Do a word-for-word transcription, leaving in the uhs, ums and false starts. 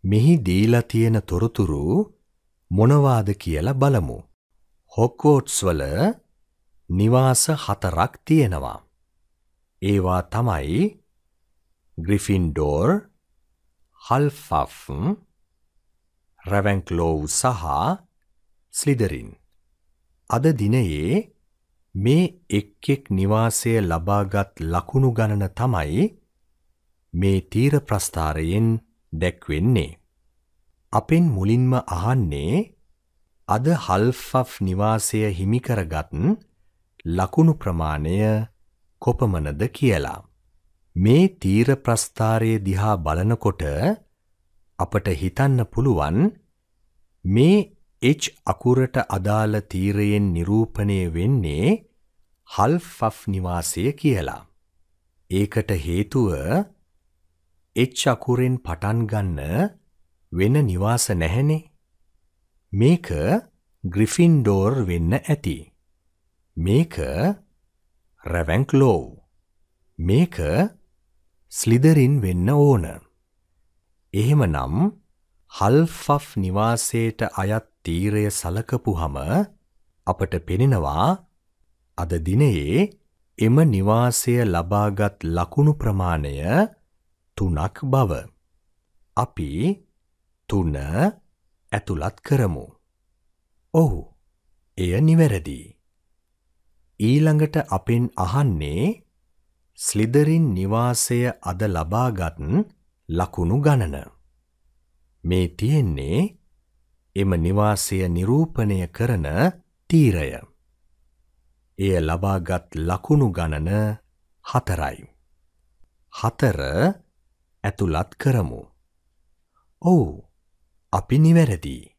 මෙහි දීලා තියෙන තොරතුරු මොනවාද කියලා බලමු. හොග්වර්ට්ස් වල නිවාස හතරක් තියෙනවා. ඒවා තමයි ග්‍රිෆින්ඩෝර්, හල්ෆෆ්, රැවෙන්ක්ලෝව් සහ ස්ලිදරින්. අද දිනයේ මේ එක් එක් නිවාසය ලබාගත් ලකුණු ගණන තමයි මේ තීර ප්‍රස්ථාරයෙන් දැක්වෙන්නේ. අපෙන් මුලින්ම අහන්නේ අද හල්ෆෆ් නිවාසය හිමි කරගත් ලකුණු ප්‍රමාණය කොපමණද කියලා. මේ තීර ප්‍රස්ථාරයේ දිහා බලනකොට අපට හිතන්න පුළුවන් මේ H අකුරට අදාළ තීරයෙන් නිරූපණය වෙන්නේ හල්ෆෆ් නිවාසය කියලා. ඒකට හේතුව H අකුරෙන් පටන් ගන්න වෙන නිවාස නැහැනේ. මේක ග්‍රිෆින්ඩෝර් වෙන්න ඇති. මේක රැවෙන්ක්ලෝව්. මේක ස්ලිදරින් වෙන්න ඕන. එහෙමනම් හල්ෆෆ් නිවාසයට අයත් තීරය සලකපුහම අපට පෙනෙනවා අද දිනයේ එම නිවාසය ලබාගත් ලකුණු ප්‍රමාණය තුනක් බව. අපි තුන ඇතුළත් කරමු. ඔව්, එය නිවැරදි. ඊළඟට අපෙන් අහන්නේ ස්ලිදරින් නිවාසය අද ලබාගත් ලකුණු ගණන. මේ තියෙන්නේ එම නිවාසය නිරූපණය කරන තීරය. එය ලබාගත් ලකුණු ගණන හතරයි. හතර ඇතුළත් කරමු. ඔව්, අපි නිවැරදි.